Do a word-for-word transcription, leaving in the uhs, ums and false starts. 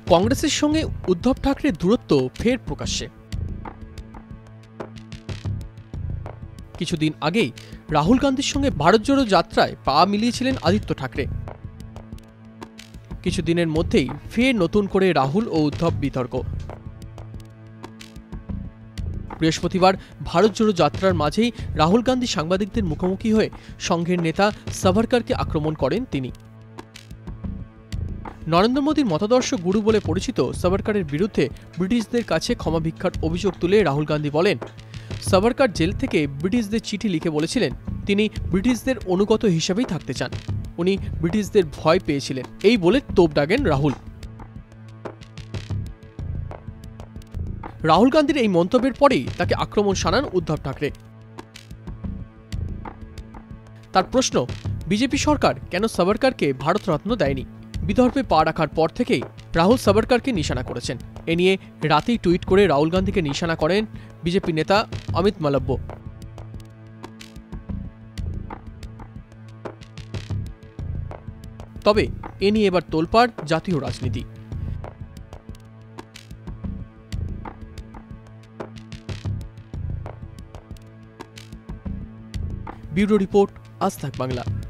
কংগ্রেসের সঙ্গে উদ্ধব ঠাকরের দূরত্ব ফের প্রকাশ্যে। কিছুদিন আগেই রাহুল গান্ধীর সঙ্গে ভারত জোড়ো যাত্রায় পা মিলিয়েছিলেন আদিত্য ঠাকরে। কিছুদিনের মধ্যেই ফের নতুন করে রাহুল ও উদ্ধব বিতর্ক। বৃহস্পতিবার ভারত জোড়ো যাত্রার মাঝেই রাহুল গান্ধী সাংবাদিকদের মুখোমুখি হয়ে সংঘের নেতা সাভারকরকে আক্রমণ করেন তিনি। নরেন্দ্র মোদীর মতাদর্শ গুরু বলে পরিচিত সাভারকরের বিরুদ্ধে ব্রিটিশদের কাছে ক্ষমা ভিক্ষার অভিযোগ তুলে রাহুল গান্ধী বলেন, সাভারকর জেল থেকে ব্রিটিশদের চিঠি লিখে বলেছিলেন তিনি ব্রিটিশদের অনুগত হিসেবেই থাকতে চান। উনি ব্রিটিশদের ভয় পেয়েছিলেন, এই বলে তোপ দাগেন রাহুল। রাহুল গান্ধীর এই মন্তব্যের পরেই তাকে আক্রমণ শানান উদ্ধব ঠাকরে। তার প্রশ্ন, বিজেপি সরকার কেন সাভারকরকে ভারতরত্ন দেয়নি? বিদর্ভে পা রাখার পর থেকেই রাহুল সাভারকরকে নিশানা করেছেন। এ নিয়ে রাতেই টুইট করে রাহুল গান্ধীকে নিশানা করেন বিজেপি নেতা অমিত মালব্য। তবে এ নিয়ে এবার তোলপাড় জাতীয় রাজনীতি। Bureau report, Aaj Tak Bangla.